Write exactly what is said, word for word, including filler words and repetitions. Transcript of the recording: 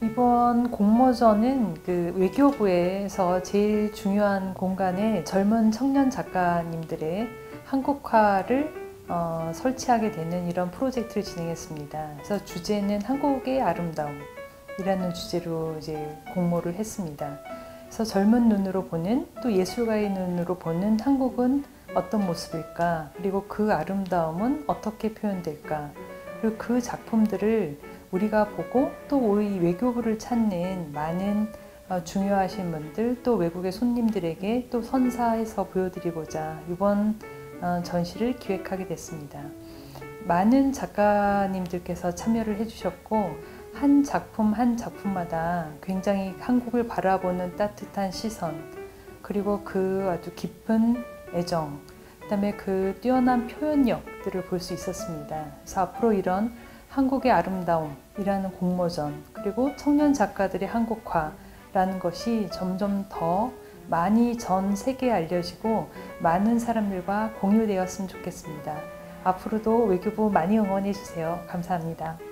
이번 공모전은 그 외교부에서 제일 중요한 공간에 젊은 청년 작가님들의 한국화를 어, 설치하게 되는 이런 프로젝트를 진행했습니다. 그래서 주제는 한국의 아름다움이라는 주제로 이제 공모를 했습니다. 그래서 젊은 눈으로 보는, 또 예술가의 눈으로 보는 한국은 어떤 모습일까? 그리고 그 아름다움은 어떻게 표현될까? 그리고 그 작품들을 우리가 보고 또 우리 외교부를 찾는 많은 중요하신 분들, 또 외국의 손님들에게 또 선사해서 보여드리고자 이번 전시를 기획하게 됐습니다. 많은 작가님들께서 참여를 해주셨고, 한 작품 한 작품마다 굉장히 한국을 바라보는 따뜻한 시선, 그리고 그 아주 깊은 애정, 그 다음에 그 뛰어난 표현력들을 볼 수 있었습니다. 그래서 앞으로 이런 한국의 아름다움이라는 공모전, 그리고 청년 작가들의 한국화라는 것이 점점 더 많이 전 세계에 알려지고 많은 사람들과 공유되었으면 좋겠습니다. 앞으로도 외교부 많이 응원해 주세요. 감사합니다.